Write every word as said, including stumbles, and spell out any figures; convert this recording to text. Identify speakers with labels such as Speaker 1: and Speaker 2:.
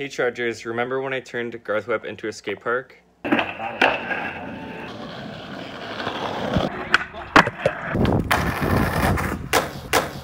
Speaker 1: Hey Chargers, remember when I turned Garth Webb into a skate park?